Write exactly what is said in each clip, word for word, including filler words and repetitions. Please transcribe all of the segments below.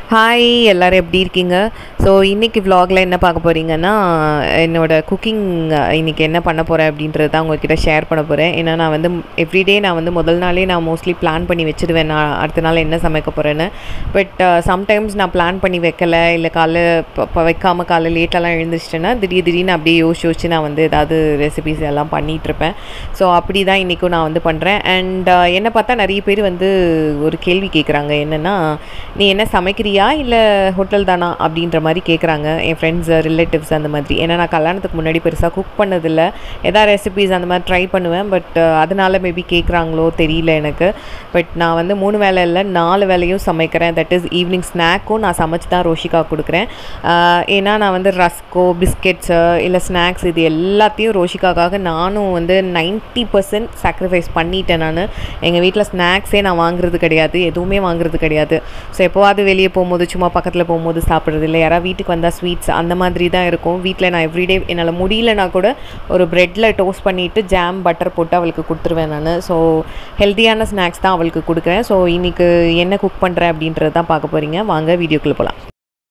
Hi எல்லாரும் எப்படி இருக்கீங்க? ஸோ இன்றைக்கி vlogல என்ன பார்க்க போகிறீங்கன்னா, என்னோடய குக்கிங் இன்றைக்கி என்ன பண்ண போகிறேன் அப்படின்றது தான் உங்கள்கிட்ட ஷேர் பண்ண போகிறேன். ஏன்னா நான் வந்து எவ்ரிடே நான் வந்து முதல் நாளே நான் மோஸ்ட்லி பிளான் பண்ணி வச்சுடுவேன் நான் அடுத்த நாள் என்ன சமைக்க போகிறேன்னு. பட் சம்டைம்ஸ் நான் பிளான் பண்ணி வைக்கலை, இல்லை காலைல இப்போ வைக்காமல் காலைல லேட்டெல்லாம் எழுந்திரிச்சிட்டேன்னா திடீர் திடீர்னு அப்படியே யோசிச்சு யோசிச்சு நான் வந்து ஏதாவது ரெசிபிஸ் எல்லாம் பண்ணிகிட்ருப்பேன். ஸோ அப்படி தான் இன்றைக்கும் நான் வந்து பண்ணுறேன். அண்ட் என்னை பார்த்தா நிறைய பேர் வந்து ஒரு கேள்வி கேட்குறாங்க, என்னென்னா நீ என்ன சமைக்கிறியா இல்லை ஹோட்டல் தானா அப்படின்ற மாதிரி கேட்குறாங்க என் ஃப்ரெண்ட்ஸ் ரிலேட்டிவ்ஸ் அந்த மாதிரி. ஏன்னா நான் கல்யாணத்துக்கு முன்னாடி பெருசாக குக் பண்ணதில்லை, எதாவது ரெசிபீஸ் அந்த மாதிரி ட்ரை பண்ணுவேன். பட் அதனால் மேபி கேட்குறாங்களோ தெரியல எனக்கு. பட் நான் வந்து மூணு வேலை இல்லை நாலு வேலையும் சமைக்கிறேன். தட் இஸ் ஈவினிங் ஸ்நாக்கும் நான் சமைச்சு தான் ரோஷிகா கொடுக்குறேன். ஏன்னா நான் வந்து ரஸ்கோ பிஸ்கெட்ஸு இல்லை ஸ்நாக்ஸ் இது எல்லாத்தையும் ரோஷிகாக்காக நானும் வந்து நைன்ட்டி பர்சன்ட் சாக்ரிஃபைஸ் பண்ணிட்டேன். நான் எங்கள் வீட்டில் ஸ்நாக்ஸே நான் வாங்குறது கிடையாது, எதுவுமே வாங்குறது கிடையாது. ஸோ எப்போவாது வெளியே போகும்போது சும்மா பக்கத்தில் போகும்போது சாப்பிட்றது இல்லை, யாராவது வீட்டுக்கு வந்தால் ஸ்வீட்ஸ் அந்த மாதிரி தான் இருக்கும். வீட்டில் நான் எவ்ரிடே என்னால் முடியலனா கூட ஒரு ப்ரெட்டில் டோஸ்ட் பண்ணிவிட்டு ஜாம் பட்டர் போட்டு அவளுக்கு கொடுத்துருவேன் நான். ஸோ ஹெல்த்தியான ஸ்நாக்ஸ் தான் அவளுக்கு கொடுக்குறேன். ஸோ இன்றைக்கி என்ன குக் பண்ணுறேன் அப்படின்றது தான் பார்க்க போகிறீங்க. வாங்க வீடியோக்குள்ளே போகலாம்.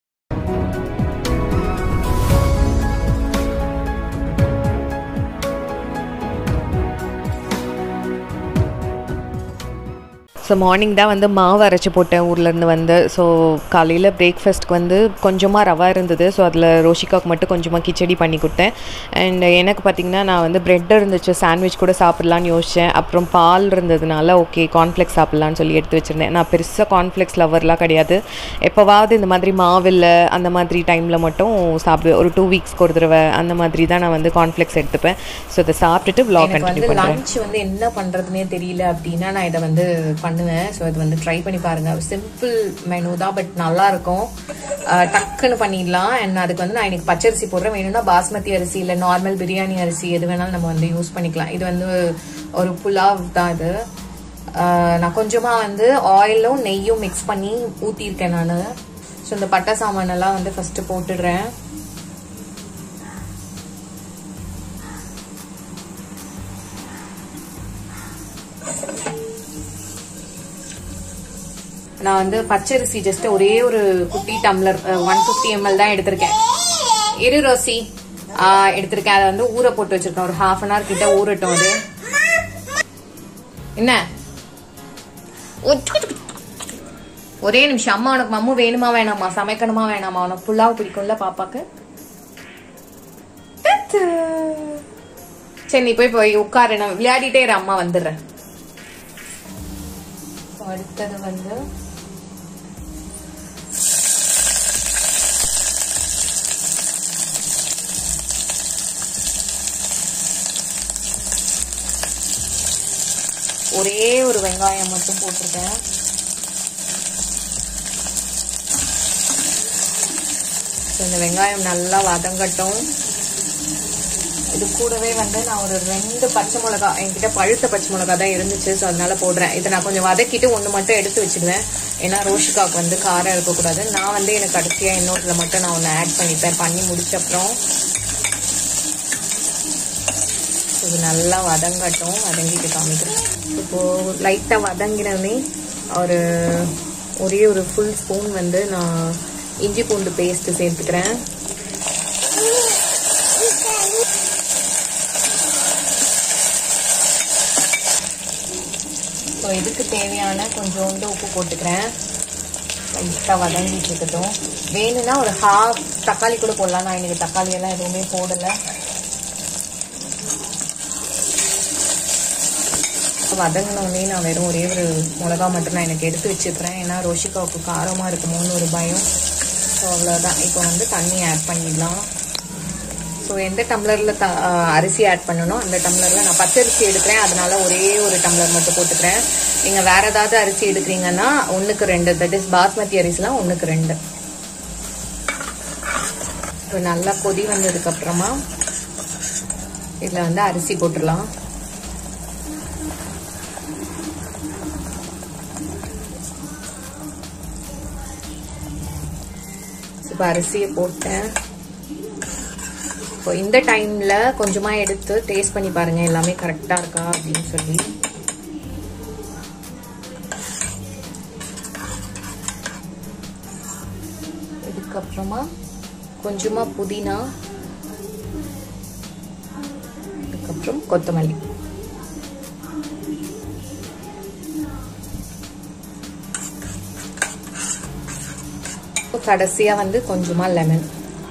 ஸோ மார்னிங் தான் வந்து மாவு அரைச்சி போட்டேன் ஊர்லேருந்து வந்து. ஸோ காலையில் பிரேக்ஃபாஸ்ட்க்கு வந்து கொஞ்சமாக ரவா இருந்தது. ஸோ அதில் ரோஷிகாவுக்கு மட்டும் கொஞ்சமாக கிச்சடி பண்ணி கொடுத்தேன். அண்ட் எனக்கு பார்த்திங்கன்னா நான் வந்து ப்ரெட் இருந்துச்சு, சாண்ட்விச் கூட சாப்பிட்லான்னு யோசித்தேன். அப்புறம் பால் இருந்ததுனால ஓகே கார்ன்ஃப்ளெக்ஸ் சாப்பிட்லான்னு சொல்லி எடுத்து வச்சுருந்தேன். நான் பெருசாக கார்ன்ஃப்ளெக்ஸ் லவர்லாம் கிடையாது, எப்போவாவது இந்த மாதிரி மாவில்லை அந்த மாதிரி டைமில் மட்டும் சாப்பிடுவேன். ஒரு டூ வீக்ஸ்க்கு ஒரு தடவை அந்த மாதிரி தான் நான் வந்து கார்ன்ஃப்ளெக்ஸ் எடுத்துப்பேன். ஸோ இதை சாப்பிட்டுட்டு vlog கண்டினியூ பண்ணுறேன். லஞ்ச் வந்து என்ன பண்ணுறதுனே தெரியல அப்படின்னா நான் இதை வந்து பண்ணுவேன். ஸோ இது வந்து ட்ரை பண்ணி பாருங்க. சிம்பிள் மெனு தான், பட் நல்லா இருக்கும், டக்குன்னு பண்ணிடலாம். அண்ட் அதுக்கு வந்து நான் இன்னைக்கு பச்சரிசி போடுறேன். வேணும்னா பாஸ்மதி அரிசி இல்லை நார்மல் பிரியாணி அரிசி எது வேணாலும் நம்ம வந்து யூஸ் பண்ணிக்கலாம். இது வந்து ஒரு புலாவ் தான். இது நான் கொஞ்சமா வந்து ஆயிலும் நெய்யும் மிக்ஸ் பண்ணி ஊற்றிருக்கேன் நான். ஸோ இந்த பட்டை சாமான் எல்லாம் வந்து ஃபர்ஸ்ட் போட்டுடுறேன். நான் வந்து பச்சரிசி ஜஸ்ட் ஒரே ஒரு குட்டி டம்ளர் ஒன் பிப்டி எம்எல் தான் எடுத்திருக்கேன். இரு ரோசி எடுத்திருக்கேன். அதை வந்து ஊற போட்டு வச்சிருக்கேன். ஒரு ஹாஃப் அன் ஹவர் கிட்ட ஊறட்டும். அது என்ன ஒரே நிமிஷம். அம்மா உனக்கு மம்மு வேணுமா வேணாமா, சமைக்கணுமா வேணாமா? உனக்கு புலாவ் பிடிக்கும்ல பாப்பாக்கு? சரி நீ போய் போய் உட்காரு, நான் விளையாடிட்டே இரு, அம்மா வந்துடுறேன். அடுத்தது வந்து ஒரே ஒரு வெங்காயம் மட்டும் போட்டிருக்கேன். இந்த வெங்காயம் நல்லா வதங்கட்டும். இது கூடவே வந்து நான் ஒரு ரெண்டு பச்சை மிளகா, என்கிட்ட பழுத்த பச்சை மிளகா தான் இருந்துச்சு, ஸோ அதனால போடுறேன். இதை நான் கொஞ்சம் வதக்கிட்டு ஒன்று மட்டும் எடுத்து வச்சுடுவேன். ஏன்னா ரோஷிகாவுக்கு வந்து காரம் இருக்கக்கூடாது. நான் வந்து எனக்கு கடைசியாக இன்னொருல மட்டும் நான் ஒன்று ஆட் பண்ணிப்பேன். பண்ணி முடிச்ச அப்புறம் இது நல்லா வதங்கட்டும். வதங்கிட்டு காமிக்கிறேன். இப்போது லைட்டாக வதங்கினே ஒரு ஒரே ஒரு ஃபுல் ஸ்பூன் வந்து நான் இஞ்சி பூண்டு பேஸ்ட்டு சேர்த்துக்கிறேன். ஸோ இதுக்கு தேவையான கொஞ்சோண்டு உப்பு போட்டுக்கிறேன். லைட்டாக வதங்கிட்டு இருக்கட்டும். வேணும்னா ஒரு ஹாஃப் தக்காளி கூட போடலாம். நான் இன்னைக்கு தக்காளி எல்லாம் எதுவுமே போடலை. வதங்கினோடனே நான் வெறும் ஒரே ஒரு மிளகா மட்டும் நான் எனக்கு எடுத்து வச்சுக்கிறேன். ஏன்னா ரோஷிகாவுக்கு காரமாக இருக்குமோன்னு ஒரு பயம். ஸோ அவ்வளோதான். இப்போ வந்து தண்ணி ஆட் பண்ணிடலாம். ஸோ எந்த டம்ளரில் த அரிசி ஆட் பண்ணணும் அந்த டம்ளரில் நான் பச்சரிசி எடுக்கிறேன், அதனால ஒரே ஒரு டம்ளர் மட்டும் போட்டுக்கிறேன். நீங்கள் வேறு ஏதாவது அரிசி எடுக்கிறீங்கன்னா ஒன்றுக்கு ரெண்டு, தட் இஸ் பாஸ்மதி அரிசிலாம் ஒன்றுக்கு ரெண்டு. இப்போ நல்லா கொதி வந்ததுக்கப்புறமா இதில் வந்து அரிசி போட்டுடலாம். இப்போ அரிசியை போட்டேன். இப்போ இந்த டைம்ல கொஞ்சமா எடுத்து டேஸ்ட் பண்ணி பாருங்க எல்லாமே கரெக்டா இருக்கா அப்படின்னு சொல்லி. இதுக்கப்புறமா கொஞ்சமா புதினா, அதுக்கப்புறம் கொத்தமல்லி. கடைசியா வந்து கொஞ்சமா லெமன்.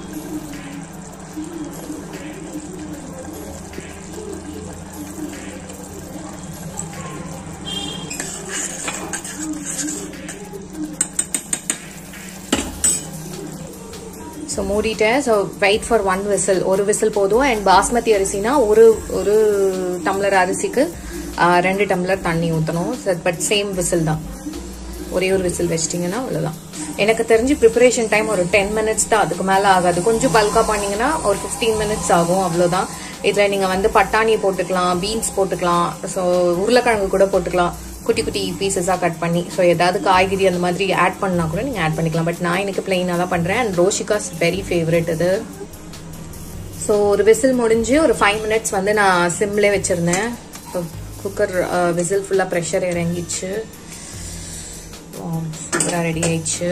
ஸோ மூடிட்டேன். So wait for one whistle. ஒரு விசில் போதும். அண்ட் பாஸ்மதி அரிசினா ஒரு ஒரு டம்ளர் அரிசிக்கு ரெண்டு டம்ளர் தண்ணி ஊற்றணும். பட் சேம் விசில் தான். ஒரே ஒரு விசில் வச்சிட்டிங்கன்னா அவ்வளோதான். எனக்கு தெரிஞ்சு ப்ரிப்பரேஷன் டைம் ஒரு டென் மினிட்ஸ் தான், அதுக்கு மேலே ஆகாது. கொஞ்சம் பல்காக பண்ணிங்கன்னா ஒரு ஃபிஃப்டீன் மினிட்ஸ் ஆகும், அவ்வளோதான். இதில் நீங்கள் வந்து பட்டாணி போட்டுக்கலாம், பீன்ஸ் போட்டுக்கலாம், ஸோ உருளைக்கிழங்கு கூட போட்டுக்கலாம், குட்டி குட்டி பீசஸாக கட் பண்ணி. ஸோ ஏதாவது காய்கறி அந்த மாதிரி ஆட் பண்ணா கூட நீங்கள் ஆட் பண்ணிக்கலாம். பட் நான் எனக்கு பிளெயினாக தான் பண்ணுறேன். அண்ட் ரோஷிகாஸ் வெரி ஃபேவரட் இது. ஸோ ஒரு விசில் முடிஞ்சு ஒரு ஃபைவ் மினிட்ஸ் வந்து நான் சிம்லே வச்சுருந்தேன். ஸோ குக்கர் விசில் ஃபுல்லாக ப்ரெஷர் இறங்கிச்சு. சூப்பராக ரெடி ஆயிடுச்சு.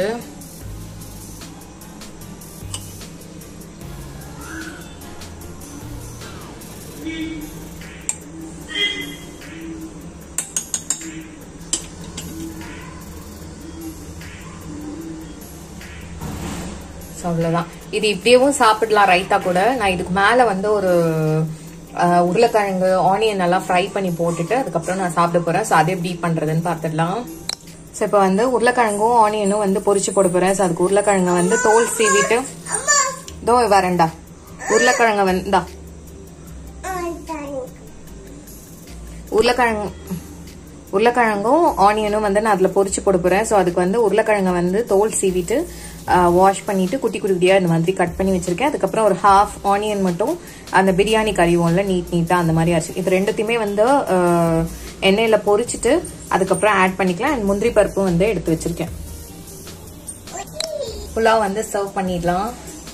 அவ்வளவுதான். இது இப்படியேவும் சாப்பிடலாம் ரைத்தா கூட. நான் இதுக்கு மேல வந்து ஒரு உருளைக்கிழங்கு ஆனியன் நல்லா ஃப்ரை பண்ணி போட்டுட்டு அதுக்கப்புறம் நான் சாப்பிட போறேன். ஸோ அது எப்படி பண்றதுன்னு பார்த்துடலாம். ஸோ இப்போ வந்து உருளைக்கிழங்கும் ஆனியனும் வந்து பொரிச்சு போட போறேன். ஸோ அதுக்கு உருளைக்கிழங்க வந்து தோல் சீவிட்டு தோ வரேன்டா. உருளைக்கிழங்க வந்தா உருளைக்கிழங்கு உருளைக்கிழங்கும் ஆனியனும் வந்து நான் அதுல பொரிச்சு போட போறேன். ஸோ அதுக்கு வந்து உருளைக்கிழங்க வந்து தோல் சீவிட்டு வாஷ் பண்ணிட்டு குட்டி குட்டி குட்டியா இந்த மாதிரி கட் பண்ணி வச்சிருக்கேன். அதுக்கப்புறம் ஒரு ஹாஃப் ஆனியன் மட்டும் அந்த பிரியாணி கறிவோம்ல நீட் நீட்டா அந்த மாதிரி அரிசி. இது ரெண்டுத்தையுமே வந்து எண்ணெயில பொரிச்சிட்டு அதுக்கப்புறம் ஆட் பண்ணிக்கலாம். அண்ட் முந்திரி பருப்பும் வந்து எடுத்து வச்சிருக்கேன். புலாவ் வந்து சர்வ் பண்ணிடலாம்.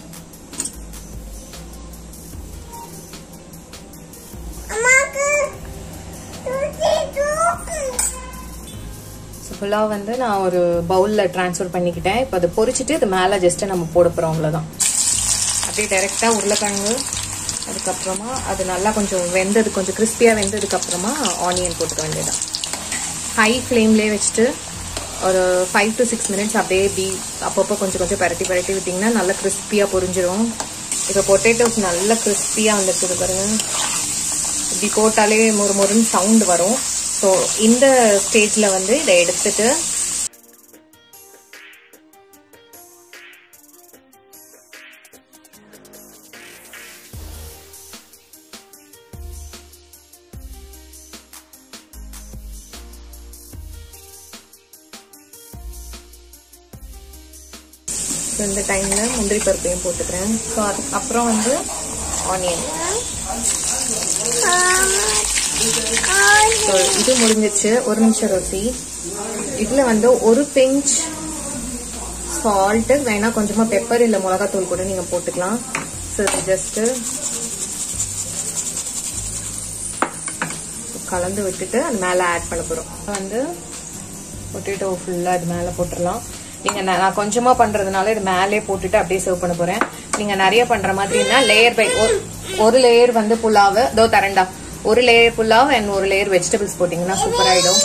புலாவ் வந்து நான் ஒரு பவுல்ல டிரான்ஸ்ஃபர் பண்ணிக்கிட்டேன். இப்போ அதை பொரிச்சிட்டு இது மேலே ஜஸ்ட் நம்ம போட போறோம், அவ்வளோதான். அப்படியே டைரெக்டா உருளைக்கிழங்கு அதுக்கப்புறமா அது நல்லா கொஞ்சம் வெந்தது, கொஞ்சம் கிறிஸ்பியா வெந்ததுக்கு அப்புறமா ஆனியன் போட்டுக்க வேண்டியதான். ஹை ஃப்ளேம்லேயே வச்சுட்டு ஒரு ஃபைவ் டு சிக்ஸ் மினிட்ஸ் அப்படியே இப்படி அப்பப்போ கொஞ்சம் கொஞ்சம் பரட்டி பரட்டி விட்டிங்கன்னா நல்லா கிறிஸ்பியா பொரிஞ்சிடும். இப்போ பொட்டேட்டோஸ் நல்லா கிறிஸ்பியா வந்துருக்குது பாருங்க. இப்படி போட்டாலே மொறு மொறுன்னு சவுண்ட் வரும். ஸோ இந்த ஸ்டேஜில் வந்து இதை எடுத்துட்டு இந்த டைம்ல முந்திரி பருப்பையும் போட்டுக்கிறேன். ஸோ அதுக்கப்புறம் வந்து ஆனியன். ஸோ இது முடிஞ்சிச்சு. ஒரு நிமிஷம் ரோசி. இதுல வந்து ஒரு பிஞ்ச் சால்ட், வேணா கொஞ்சமா பெப்பர் இல்ல மிளகாத்தூள் கூட நீங்க போட்டுக்கலாம். ஸோ ஜஸ்ட் கலந்து விட்டுட்டு அது மேல ஆட் பண்ண போறோம். வந்து பொட்டேட்டோ ஃபுல்லா அது மேல போட்டுடலாம். நீங்க நான் கொஞ்சமா பண்றதுனால இது மேலே போட்டுட்டு அப்படியே சர்வ் பண்ண போறேன். நீங்க நிறைய பண்ற மாதிரினா லேயர் பை ஒரு லேயர் வந்து புலாவு தோ தரண்டா, ஒரு லேயர் புலாவ் அண்ட் ஒரு லேயர் வெஜிடபிள்ஸ் போட்டீங்கன்னா சூப்பர் ஆயிடும்.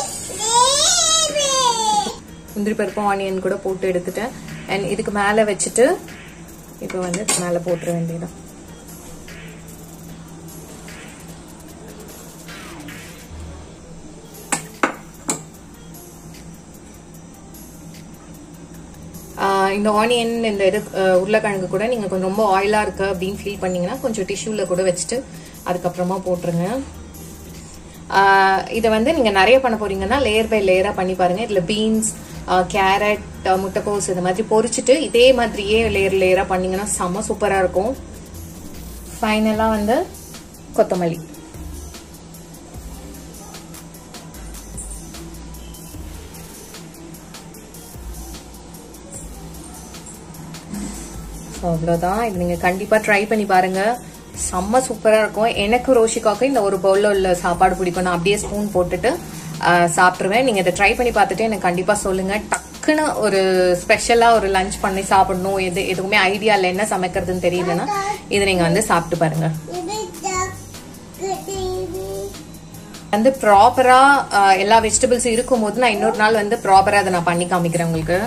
முந்திரி பருப்பு ஆனியன் கூட போட்டு எடுத்துட்டேன். அண்ட் இதுக்கு மேல வச்சுட்டு இப்போ வந்து மேல போட்டுற வேண்டியதான். இந்த ஆனியன் இந்த இது உருளைக்கிழங்கு கூட நீங்க கொஞ்சம் ரொம்ப ஆயிலா இருக்கு அப்படின்னு ஃபீல் பண்ணீங்கன்னா கொஞ்சம் டிஷ்யூல கூட வச்சுட்டு அதுக்கப்புறமா போட்டுருங்க. இதை வந்து நீங்க நிறைய பண்ண போறீங்கன்னா லேயர் பை லேயரா பண்ணி பாருங்க. இதுல பீன்ஸ், கேரட், முட்டைக்கோஸ் இந்த மாதிரி பொரிச்சுட்டு இதே மாதிரியே லேயர் லேயரா பண்ணீங்கன்னா செம்ம சூப்பரா இருக்கும். ஃபைனலா வந்து கொத்தமல்லி. அவ்வளவுதான். இது நீங்க கண்டிப்பா ட்ரை பண்ணி பாருங்க, செம்ம சூப்பரா இருக்கும். எனக்கு ரோஷிகாவுக்கு இந்த ஒரு பவுல்ல உள்ள சாப்பாடு பிடிக்கும். நான் அப்படியே ஸ்பூன் போட்டுட்டு சாப்பிட்டுருவேன். நீங்க இதை ட்ரை பண்ணி பார்த்துட்டு எனக்கு கண்டிப்பா சொல்லுங்க. டக்குன்னு டக்குன்னு ஒரு ஸ்பெஷலா ஒரு லஞ்ச் பண்ணி சாப்பிடணும், எது எதுவுமே ஐடியா இல்லை, என்ன சமைக்கிறதுன்னு தெரியலன்னா இது நீங்க வந்து சாப்பிட்டு பாருங்க. வந்து ப்ராப்பரா எல்லா வெஜிடபிள்ஸ் இருக்கும் போது நான் இன்னொரு நாள் வந்து ப்ராப்பரா அதை நான் பண்ணி காமிக்கிறேன் உங்களுக்கு.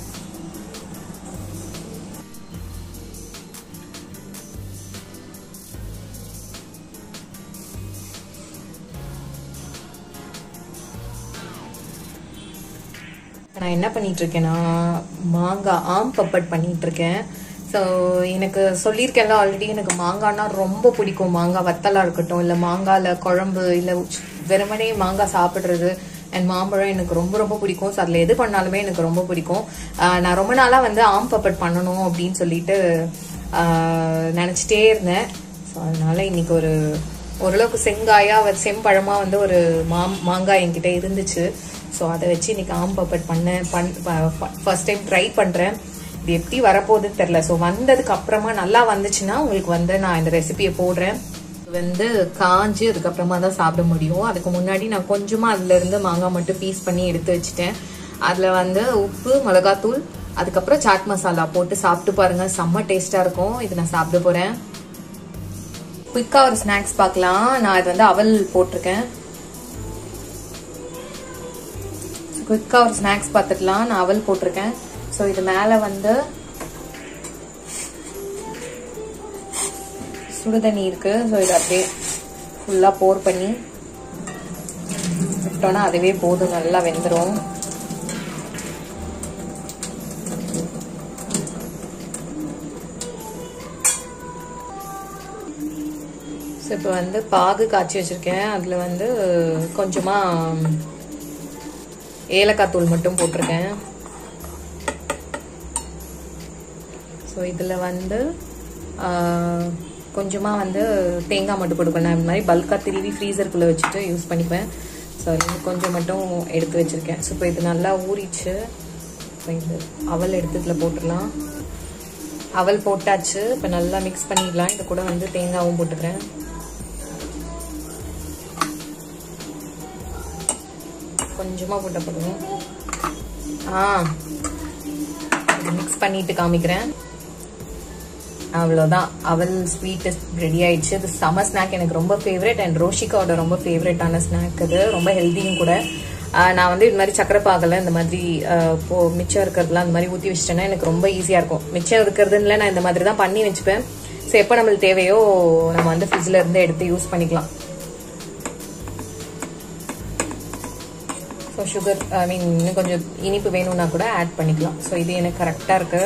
நான் என்ன பண்ணிட்டு இருக்கேன்னா மாங்காய் ஆம் பப்பட் பண்ணிட்டு இருக்கேன். ஸோ எனக்கு சொல்லியிருக்கேன்ல ஆல்ரெடி, எனக்கு மாங்காய்னா ரொம்ப பிடிக்கும். மாங்காய் வத்தலா இருக்கட்டும், இல்லை மாங்காயில் குழம்பு, இல்லை வெறுமனே மாங்காய் சாப்பிட்றது அண்ட் மாம்பழம் எனக்கு ரொம்ப ரொம்ப பிடிக்கும். ஸோ அதில் எது பண்ணாலுமே எனக்கு ரொம்ப பிடிக்கும். நான் ரொம்ப நாளாக வந்து ஆம் பப்பட் பண்ணணும் அப்படின்னு சொல்லிட்டு நினச்சிட்டே இருந்தேன். ஸோ அதனால இன்னைக்கு ஒரு ஓரளவுக்கு செங்காயா செம்பழமாக வந்து ஒரு மா மாங்காய் என்கிட்ட இருந்துச்சு. ஸோ அதை வச்சு இன்னைக்கு ஆம் பப்பட் பண்ணேன். பண் ஃபர்ஸ்ட் டைம் ட்ரை பண்ணுறேன். இது எப்படி வரப்போகுதுன்னு தெரில. ஸோ வந்ததுக்கு அப்புறமா நல்லா வந்துச்சுன்னா உங்களுக்கு வந்து நான் இந்த ரெசிபியை போடுறேன். வந்து காஞ்சி அதுக்கப்புறமா தான் சாப்பிட முடியும். அதுக்கு முன்னாடி நான் கொஞ்சமாக அதுல இருந்து மாங்காய் மட்டும் பீஸ் பண்ணி எடுத்து வச்சுட்டேன். அதில் வந்து உப்பு, மிளகாத்தூள், அதுக்கப்புறம் சாட் மசாலா போட்டு சாப்பிட்டு பாருங்க, செம்ம டேஸ்டா இருக்கும். இது நான் சாப்பிட போறேன். குயிக்கா ஒரு ஸ்நாக்ஸ் பார்க்கலாம். நான் இது வந்து அவல் போட்டிருக்கேன். குயிக்கா ஒரு ஸ்நாக்ஸ் பார்த்துக்கலாம். நான் அவல் போட்டிருக்கேன். ஸோ இது மேலே வந்து சுடுதண்ணி இருக்கு. ஸோ இது அப்படியே ஃபுல்லாக போர் பண்ணி விட்டோன்னா அதுவே போதும், நல்லா வெந்துடும். ஸோ இப்போ வந்து பாகு காய்ச்சி வச்சிருக்கேன். அதில் வந்து கொஞ்சமாக ஏலக்காய் தூள் மட்டும் போட்டிருக்கேன். ஸோ இதில் வந்து கொஞ்சமாக வந்து தேங்காய் மட்டும் போட்டுக்கணும். நான் இந்த மாதிரி பல்காக திருவி ஃப்ரீசருக்குள்ளே வச்சுட்டு யூஸ் பண்ணிப்பேன். ஸோ இது கொஞ்சம் மட்டும் எடுத்து வச்சுருக்கேன். ஸோ இப்போ இது நல்லா ஊறிச்சு. இப்போ இது அவல் எடுத்து இதில் போட்டுடலாம். அவல் போட்டாச்சு. இப்போ நல்லா மிக்ஸ் பண்ணிடலாம். இது கூட வந்து தேங்காயும் போட்டுக்கிறேன். கொஞ்சமாக போட்ட போடுவோம். ஆ மிக்ஸ் பண்ணிட்டு காமிக்கிறேன். அவ்வளோதான், அவல் ஸ்வீட் ரெடி ஆயிடுச்சு. இது சம்மர் ஸ்நாக், எனக்கு ரொம்ப ஃபேவரட் அண்ட் ரோஷிகாவோட ரொம்ப ஃபேவரட்டான ஸ்நாக். இது ரொம்ப ஹெல்த்தியும் கூட. நான் வந்து இது மாதிரி சக்கரை பாகல இந்த மாதிரி இப்போ மிச்சம் இருக்கிறதுலாம் இந்த மாதிரி ஊற்றி வச்சிட்டேன்னா எனக்கு ரொம்ப ஈஸியாக இருக்கும். மிச்சம் இருக்கிறதுல நான் இந்த மாதிரி தான் பண்ணி வச்சுப்பேன். ஸோ எப்போ நம்மளுக்கு தேவையோ நம்ம வந்து ஃப்ரிட்ஜில் இருந்து எடுத்து யூஸ் பண்ணிக்கலாம். ஸோ சுகர் ஐ மீன் இன்னும் கொஞ்சம் இனிப்பு வேணும்னா கூட ஆட் பண்ணிக்கலாம். ஸோ இது எனக்கு கரெக்டாக இருக்கு.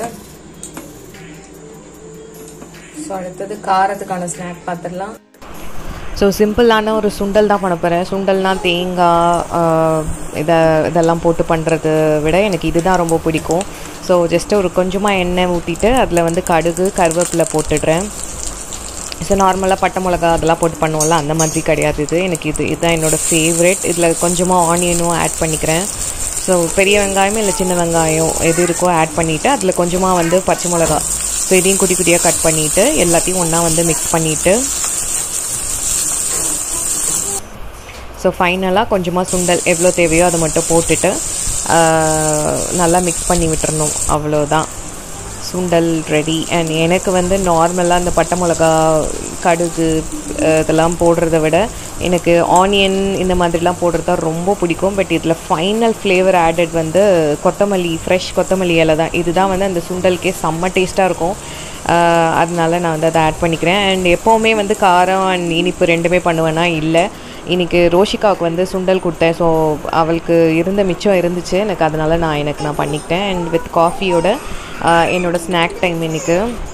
ஸோ அடுத்தது காரத்துக்கான ஸ்நாக் பார்த்துடலாம். ஸோ சிம்பிளான ஒரு சுண்டல் தான் பண்ண போகிறேன். சுண்டல்னால் தேங்காய் இதை இதெல்லாம் போட்டு பண்ணுறத விட எனக்கு இதுதான் ரொம்ப பிடிக்கும். ஸோ ஜஸ்ட்டு ஒரு கொஞ்சமாக எண்ணெய் ஊற்றிட்டு அதில் வந்து கடுகு, கருவேப்பிலை போட்டுடுறேன். ஸோ நார்மலாக பட்டை மிளகா அதெல்லாம் போட்டு பண்ணுவோம்ல, அந்த மாதிரி கிடையாது இது. எனக்கு இது இதுதான் என்னோடய ஃபேவரெட். இதில் கொஞ்சமாக ஆனியனும் ஆட் பண்ணிக்கிறேன். ஸோ பெரிய வெங்காயம் இல்லை சின்ன வெங்காயம் எது இருக்கோ ஆட் பண்ணிவிட்டு அதில் கொஞ்சமாக வந்து பச்சை மிளகா, ஸோ இதையும் குட்டி குட்டியாக கட் பண்ணிவிட்டு எல்லாத்தையும் ஒன்றா வந்து மிக்ஸ் பண்ணிவிட்டு ஸோ ஃபைனலாக கொஞ்சமாக சுண்டல் எவ்வளோ தேவையோ அதை மட்டும் போட்டுட்டு நல்லா மிக்ஸ் பண்ணி விட்டுறணும். அவ்வளோதான், சுண்டல் ரெடி. அண்ட் எனக்கு வந்து நார்மலாக இந்த பட்டை மிளகா, கடுகு இதெல்லாம் போடுறத விட எனக்கு ஆனியன் இந்த மாதிரிலாம் போடுறதா ரொம்ப பிடிக்கும். பட் இதில் ஃபைனல் ஃப்ளேவர் ஆடட் வந்து கொத்தமல்லி, ஃப்ரெஷ் கொத்தமல்லி இலை தான். இதுதான் வந்து அந்த சுண்டலுக்கே செம்ம டேஸ்ட்டாக இருக்கும். அதனால நான் வந்து அதை ஆட் பண்ணிக்கிறேன். அண்ட் எப்போவுமே வந்து காரம் அண்ட் இனிப்பு ரெண்டுமே பண்ணுவேன்னா இல்லை, இன்றைக்கி ரோஷிகாவுக்கு வந்து சுண்டல் கொடுத்தேன். ஸோ அவளுக்கு இருந்த மிச்சம் இருந்துச்சு எனக்கு, அதனால நான் எனக்கு நான் பண்ணிக்கிட்டேன். அண்ட் வித் காஃபியோட என்னோடய ஸ்நாக் டைம் இன்றைக்கு.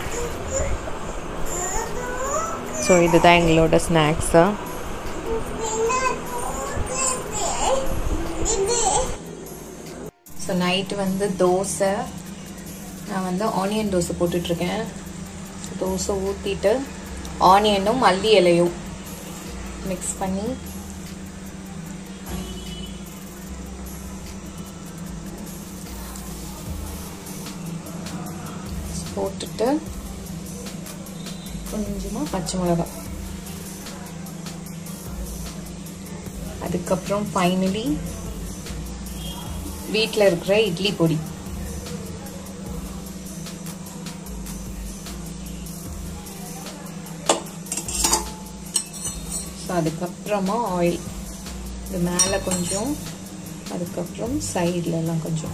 ஸோ இதுதான் எங்களோட ஸ்நாக்ஸு. ஸோ நைட்டு வந்து தோசை, நான் வந்து ஆனியன் தோசை போட்டுட்ருக்கேன். தோசை ஊற்றிட்டு ஆனியனும் மல்லி இலையும் மிக்ஸ் பண்ணி போட்டுட்டு கொஞ்சமாக பச்சை மிளகாய், அதுக்கப்புறம் ஃபைனலி வீட்டில் இருக்கிற இட்லி பொடி ஸோ அதுக்கப்புறமா ஆயில் இது மேலே கொஞ்சம், அதுக்கப்புறம் சைட்லலாம் கொஞ்சம்.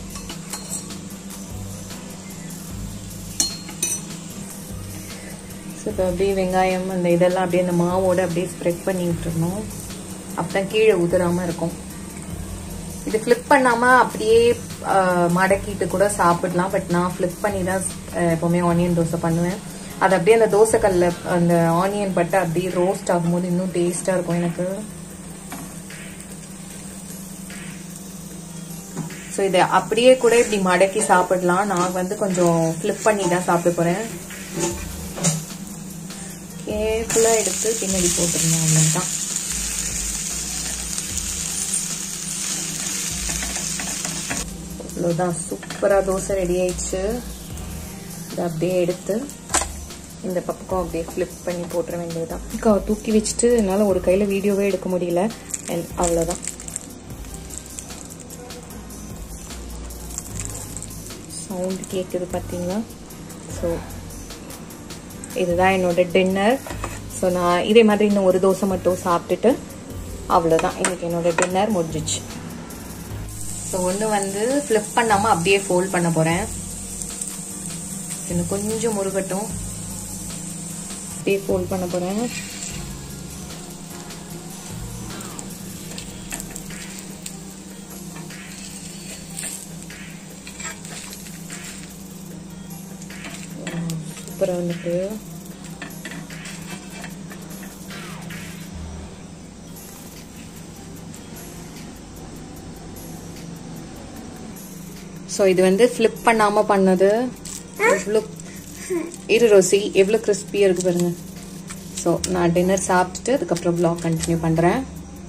ஸோ இப்போ அப்படியே வெங்காயம் அந்த இதெல்லாம் அப்படியே அந்த மாவோடு அப்படியே ஸ்ப்ரெட் பண்ணி விட்டுருணும். அப்போ தான் கீழே உதிராமல் இருக்கும். இது ஃப்ளிப் பண்ணாமல் அப்படியே மடக்கிட்டு கூட சாப்பிடலாம். பட் நான் ஃப்ளிப் பண்ணி தான் எப்போவுமே ஆனியன் தோசை பண்ணுவேன். அது அப்படியே அந்த தோசைக்கல்ல அந்த ஆனியன் பட்டு அப்படியே ரோஸ்ட் ஆகும்போது இன்னும் டேஸ்ட்டாக இருக்கும் எனக்கு. ஸோ இதை அப்படியே கூட இப்படி மடக்கி சாப்பிடலாம். நான் வந்து கொஞ்சம் ஃப்ளிப் பண்ணி தான் சாப்பிட போகிறேன். கேர்ஃபுல்லாக எடுத்து பின்னாடி போட்டுருந்தேன், அவ்வளோதான். அவ்வளோதான், சூப்பராக தோசை ரெடி ஆயிடுச்சு. இதை அப்படியே எடுத்து இந்த பக்கம் அப்படியே ஃப்ளிப் பண்ணி போட்டுற வேண்டியதுதான். அக்காவை தூக்கி வச்சுட்டு என்னால் ஒரு கையில் வீடியோவே எடுக்க முடியல. அண்ட் அவ்வளோதான். சவுண்ட் கேட்குது பார்த்தீங்களா? ஸோ இதுதான் என்னோட டின்னர். ஸோ நான் இதே மாதிரி இன்னும் ஒரு தோசை மட்டும் சாப்பிட்டுட்டு அவ்வளோதான், இன்னைக்கு என்னோட டின்னர் முடிஞ்சிச்சு. ஸோ ஒன்று வந்து ஃப்ளிப் பண்ணாமல் அப்படியே ஃபோல்ட் பண்ண போகிறேன். இன்னும் கொஞ்சம் முருகட்டும், அப்படியே ஃபோல்ட் பண்ண போகிறேன். சூப்பராக வந்துட்டு ஸோ இது வந்து ஃப்ளிப் பண்ணாமல் பண்ணது. எவ்வளோ இரு ரோசி, எவ்வளோ கிறிஸ்பியாக இருக்குது பாருங்க. ஸோ நான் டின்னர் சாப்பிட்டுட்டு அதுக்கப்புறம் வ்ளாக் கண்டினியூ பண்ணுறேன்.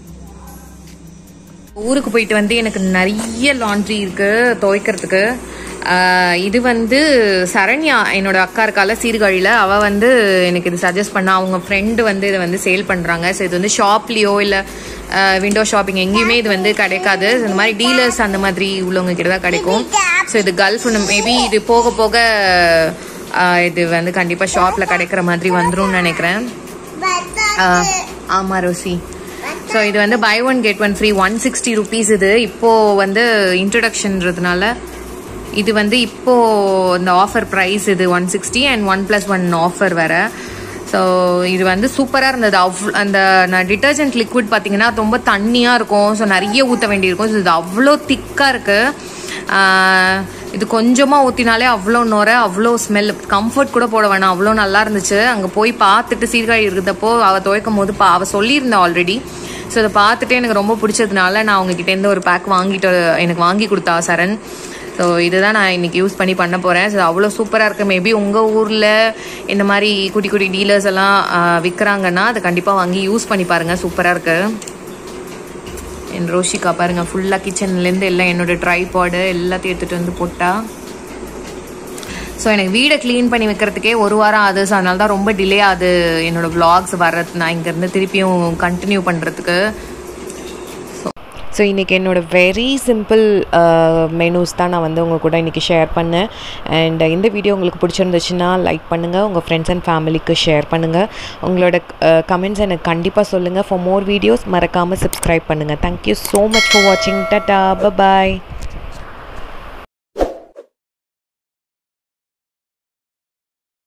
ஊருக்கு போயிட்டு வந்து எனக்கு நிறைய லாண்ட்ரி இருக்குது துவைக்கிறதுக்கு. இது வந்து சரண்யா என்னோட அக்கா இருக்கால சீர்காழியில், அவள் வந்து எனக்கு இது சஜஸ்ட் பண்ணா. அவங்க ஃப்ரெண்டு வந்து இதை வந்து சேல் பண்ணுறாங்க. ஸோ இது வந்து ஷாப்லேயோ இல்லை விண்டோ ஷாப்பிங் எங்கேயுமே இது வந்து கிடைக்காது. இந்த மாதிரி டீலர்ஸ் அந்த மாதிரி உள்ளவங்க கிட்ட தான் கிடைக்கும். ஸோ இது கல்ஃப், மேபி இது போக போக இது வந்து கண்டிப்பாக ஷாப்பில் கிடைக்கிற மாதிரி வந்துடும் நினைக்கிறேன். ஆமாம் ரோசி. ஸோ இது வந்து buy one get one free, one sixty rupees. இது இப்போது வந்து இன்ட்ரடக்ஷன்றதுனால இது வந்து இப்போது இந்த ஆஃபர் ப்ரைஸ் இது one sixty and one plus one offer வேறு. ஸோ இது வந்து சூப்பராக இருந்தது. அவ் அந்த நான் டிட்டர்ஜென்ட் லிக்விட் பார்த்தீங்கன்னா ரொம்ப தண்ணியாக இருக்கும். ஸோ நிறைய ஊற்ற வேண்டியிருக்கும். ஸோ இது அவ்வளோ திக்காக இருக்குது. இது கொஞ்சமாக ஊற்றினாலே அவ்வளோ நுர, அவ்வளோ ஸ்மெல், கம்ஃபர்ட் கூட போட வேணாம், அவ்வளோ நல்லா இருந்துச்சு. அங்கே போய் பார்த்துட்டு சீர்காழி இருக்கிறப்போ அவள் துவைக்கும் போது பா அவள் சொல்லியிருந்தேன் ஆல்ரெடி. ஸோ அதை பார்த்துட்டு எனக்கு ரொம்ப பிடிச்சதுனால நான் அவங்ககிட்டேருந்து ஒரு பேக் வாங்கிட்டு எனக்கு வாங்கி கொடுத்தா சரண். ஸோ இதுதான் நான் இன்றைக்கி யூஸ் பண்ணி பண்ண போகிறேன். ஸோ அவ்வளோ சூப்பராக இருக்குது. மேபி உங்கள் ஊரில் இந்த மாதிரி குட்டி குட்டி டீலர்ஸ் எல்லாம் விற்கிறாங்கன்னா அதை கண்டிப்பாக வாங்கி யூஸ் பண்ணி பாருங்கள், சூப்பராக இருக்குது. என் ரோஷிகா பாருங்கள், ஃபுல்லாக கிச்சன்லேருந்து எல்லாம் என்னோடய ட்ரைபாடு எல்லாத்தையும் எடுத்துகிட்டு வந்து போட்டா. ஸோ எனக்கு வீடை க்ளீன் பண்ணி வைக்கிறதுக்கே ஒரு வாரம் ஆகுது. ஸோ அதனால தான் ரொம்ப டிலே ஆகுது என்னோடய வ்ளாக்ஸ் வர்றது, நான் இங்கேருந்து திருப்பியும் கண்டினியூ பண்ணுறதுக்கு. ஸோ இன்றைக்கி என்னோடய வெரி சிம்பிள் மெனூஸ் தான் நான் வந்து உங்கள் கூட இன்றைக்கி ஷேர் பண்ணேன். அண்ட் இந்த வீடியோ உங்களுக்கு பிடிச்சிருந்துச்சுன்னா லைக் பண்ணுங்கள், உங்கள் ஃப்ரெண்ட்ஸ் அண்ட் ஃபேமிலிக்கு ஷேர் பண்ணுங்கள். உங்களோட கமெண்ட்ஸ் எனக்கு கண்டிப்பாக சொல்லுங்கள். ஃபார் மோர் வீடியோஸ் மறக்காமல் சப்ஸ்கிரைப் பண்ணுங்கள். தேங்க்யூ ஸோ மச் ஃபார் வாட்சிங். டாடா, பை பாய்.